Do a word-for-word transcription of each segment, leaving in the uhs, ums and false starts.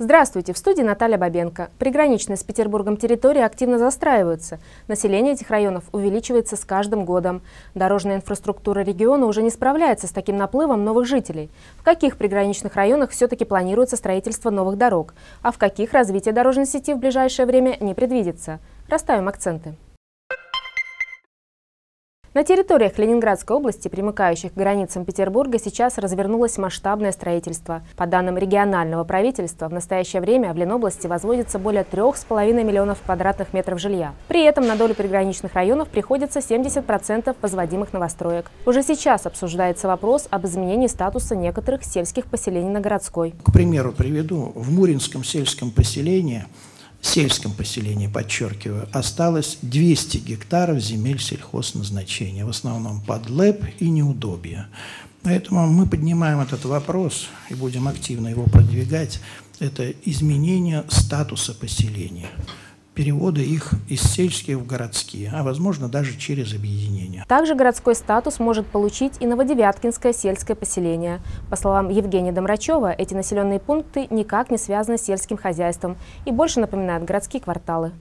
Здравствуйте! В студии Наталья Бабенко. Приграничные с Петербургом территории активно застраиваются. Население этих районов увеличивается с каждым годом. Дорожная инфраструктура региона уже не справляется с таким наплывом новых жителей. В каких приграничных районах все-таки планируется строительство новых дорог, а в каких развитие дорожной сети в ближайшее время не предвидится? Расставим акценты. На территориях Ленинградской области, примыкающих к границам Петербурга, сейчас развернулось масштабное строительство. По данным регионального правительства, в настоящее время в Ленобласти возводится более трех с половиной миллионов квадратных метров жилья. При этом на долю приграничных районов приходится семьдесят процентов возводимых новостроек. Уже сейчас обсуждается вопрос об изменении статуса некоторых сельских поселений на городской. К примеру приведу, в Муринском сельском поселении сельском поселении, подчеркиваю, осталось двести гектаров земель сельхозназначения, в основном под ЛЭП и неудобья. Поэтому мы поднимаем этот вопрос и будем активно его продвигать. Это изменение статуса поселения, перевода их из сельских в городские, а возможно даже через объединение. Также городской статус может получить и Новодевяткинское сельское поселение. По словам Евгения Домрачева, эти населенные пункты никак не связаны с сельским хозяйством и больше напоминают городские кварталы.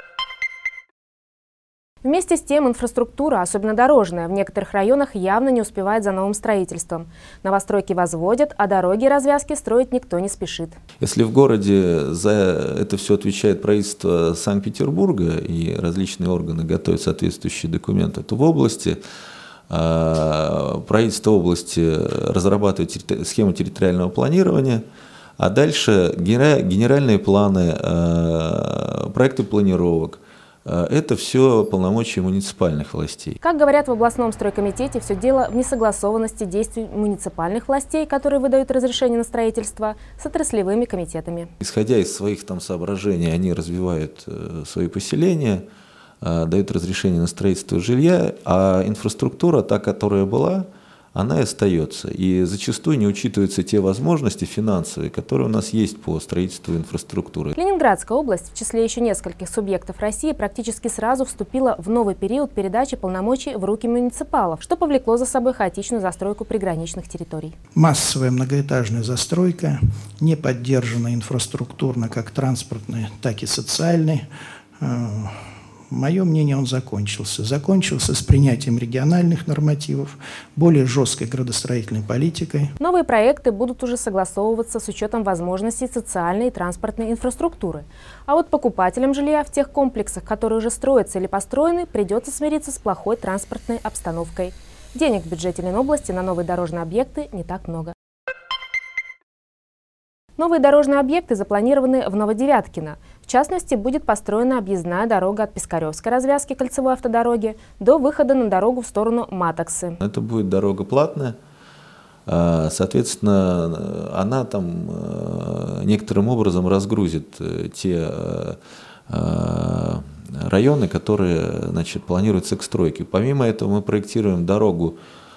Вместе с тем инфраструктура, особенно дорожная, в некоторых районах явно не успевает за новым строительством. Новостройки возводят, а дороги и развязки строить никто не спешит. Если в городе за это все отвечает правительство Санкт-Петербурга и различные органы готовят соответствующие документы, то в области правительство области разрабатывает схему территориального планирования, а дальше генеральные планы, проекты планировок. Это все полномочия муниципальных властей. Как говорят в областном стройкомитете, все дело в несогласованности действий муниципальных властей, которые выдают разрешение на строительство, с отраслевыми комитетами. Исходя из своих там соображений, они развивают э, свои поселения, э, дают разрешение на строительство жилья, а инфраструктура, та, которая была, она и остается. И зачастую не учитываются те возможности финансовые, которые у нас есть по строительству инфраструктуры. Ленинградская область в числе еще нескольких субъектов России практически сразу вступила в новый период передачи полномочий в руки муниципалов, что повлекло за собой хаотичную застройку приграничных территорий. Массовая многоэтажная застройка, не поддержана инфраструктурно как транспортной, так и социальной. Мое мнение, он закончился. Закончился с принятием региональных нормативов, более жесткой градостроительной политикой. Новые проекты будут уже согласовываться с учетом возможностей социальной и транспортной инфраструктуры. А вот покупателям жилья в тех комплексах, которые уже строятся или построены, придется смириться с плохой транспортной обстановкой. Денег в бюджете Ленобласти на новые дорожные объекты не так много. Новые дорожные объекты запланированы в Новодевяткино. В частности, будет построена объездная дорога от Пискаревской развязки кольцевой автодороги до выхода на дорогу в сторону Матоксы. Это будет дорога платная, соответственно, она там некоторым образом разгрузит те районы, которые, значит, планируются к стройке. Помимо этого мы проектируем дорогу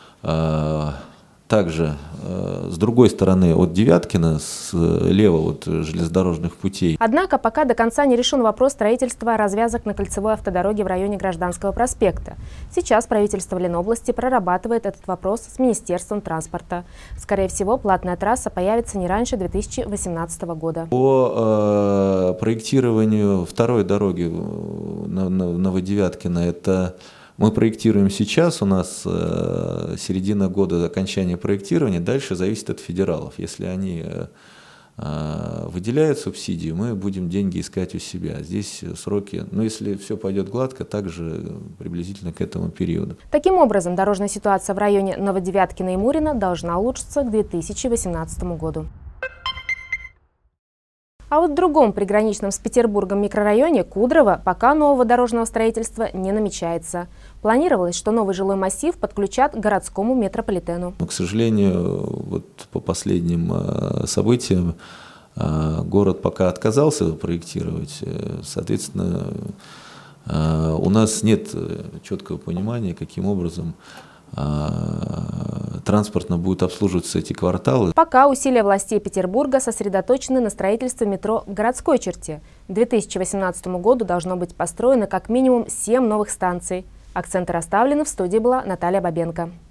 также э, с другой стороны от Девяткина, слева от железнодорожных путей. Однако пока до конца не решен вопрос строительства развязок на кольцевой автодороге в районе Гражданского проспекта. Сейчас правительство Ленобласти прорабатывает этот вопрос с Министерством транспорта. Скорее всего, платная трасса появится не раньше две тысячи восемнадцатого года. По э, проектированию второй дороги на, на Новодевяткино, это мы проектируем сейчас, у нас э, середина года окончания проектирования, дальше зависит от федералов. Если они э, выделяют субсидию, мы будем деньги искать у себя. Здесь сроки, но если все пойдет гладко, также приблизительно к этому периоду. Таким образом, дорожная ситуация в районе Новодевяткина и Мурина должна улучшиться к две тысячи восемнадцатому году. А вот в другом приграничном с Петербургом микрорайоне Кудрово пока нового дорожного строительства не намечается. Планировалось, что новый жилой массив подключат к городскому метрополитену. Но, к сожалению, вот по последним событиям город пока отказался проектировать. Соответственно, у нас нет четкого понимания, каким образом транспортно будут обслуживаться эти кварталы. Пока усилия властей Петербурга сосредоточены на строительстве метро в городской черте. К две тысячи восемнадцатому году должно быть построено как минимум семь новых станций. Акценты расставлены. В студии была Наталья Бабенко.